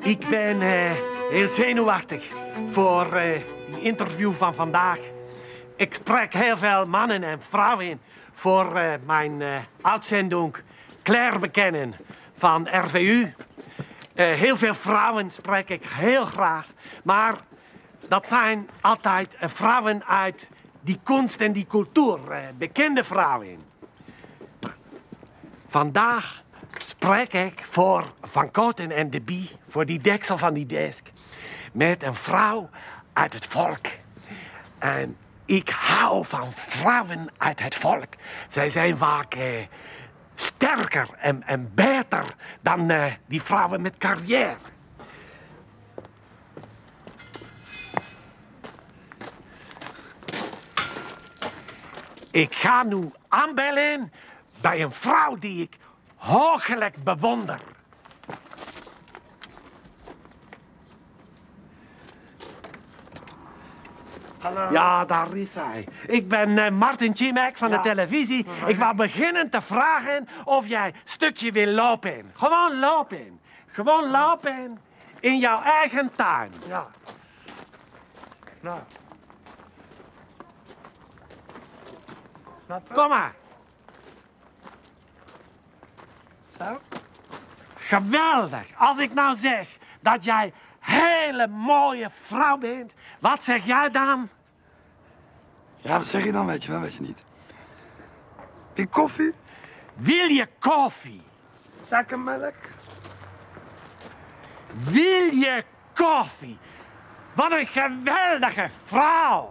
Ik ben heel zenuwachtig voor het interview van vandaag. Ik spreek heel veel mannen en vrouwen voor mijn uitzending Claire bekennen van RVU. Heel veel vrouwen spreek ik heel graag, maar dat zijn altijd vrouwen uit die kunst en die cultuur, bekende vrouwen. Vandaag spreek ik voor Van Koten en de Bie, voor die deksel van die desk, met een vrouw uit het volk. En ik hou van vrouwen uit het volk. Zij zijn vaak sterker en beter dan die vrouwen met carrière. Ik ga nu aanbellen bij een vrouw die ik hooglijk bewonder. Hallo. Ja, daar is hij. Ik ben Martin Ciemek van de televisie. Ik wou beginnen te vragen of jij een stukje wil lopen. Gewoon lopen. Gewoon lopen in jouw eigen tuin. Ja. Nou. Kom maar. Zo? Geweldig. Als ik nou zeg dat jij een hele mooie vrouw bent, wat zeg jij dan? Ja, wat zeg je dan? Weet je wel, weet je niet. Wil je koffie? Wil je koffie? Suikermelk? Wil je koffie? Wat een geweldige vrouw.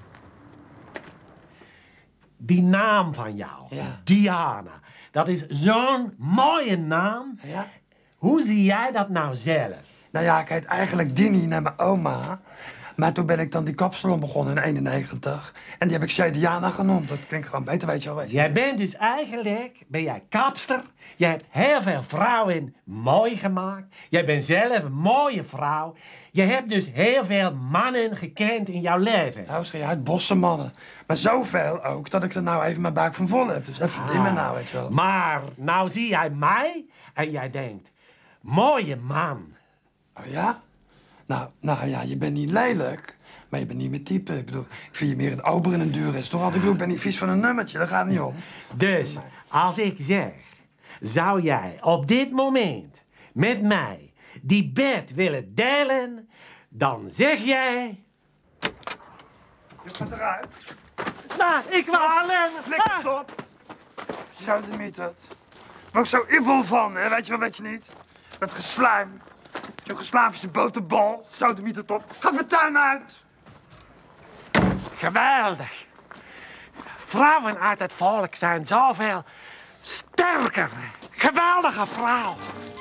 Die naam van jou, Ja. Diana, dat is zo'n mooie naam. Ja. Hoe zie jij dat nou zelf? Nou ja, ik heet eigenlijk Dini naar mijn oma. Maar toen ben ik dan die kapsalon begonnen in 91. En die heb ik Diana genoemd. Dat klinkt gewoon beter, weet je wel. Weet je. Jij bent dus eigenlijk, ben jij kapster. Jij hebt heel veel vrouwen mooi gemaakt. Jij bent zelf een mooie vrouw. Je hebt dus heel veel mannen gekend in jouw leven. Nou, schreeuw je uit bossenmannen. Maar zoveel ook dat ik er nou even mijn buik van vol heb. Dus even dimmen nou, weet je wel. Maar nou zie jij mij en jij denkt, mooie man. Oh ja? Nou ja, je bent niet lelijk. Maar je bent niet mijn type. Ik bedoel, ik vind je meer een ober in een duur restaurant. Ik bedoel, ik ben niet vies van een nummertje. Daar gaat het niet om. Dus als ik zeg, zou jij op dit moment met mij die bed willen delen, dan zeg jij... Je gaat eruit. Nou, ik wil alleen... Flikker op. Zo de miet het. Maar ook zo ibbel van, hè? Weet je wel, weet je niet? Dat geslijm. Zo'n geslavische boterbal. Zo de miet het op. Gaat mijn tuin uit. Geweldig. Vrouwen uit het volk zijn zoveel sterker. Geweldige vrouw.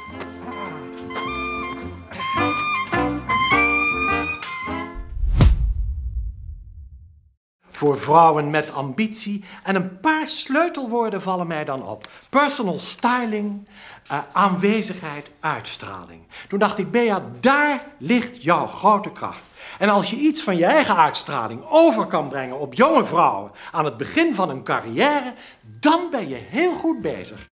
Voor vrouwen met ambitie en een paar sleutelwoorden vallen mij dan op. Personal styling, aanwezigheid, uitstraling. Toen dacht ik, Bea, daar ligt jouw grote kracht. En als je iets van je eigen uitstraling over kan brengen op jonge vrouwen aan het begin van hun carrière, dan ben je heel goed bezig.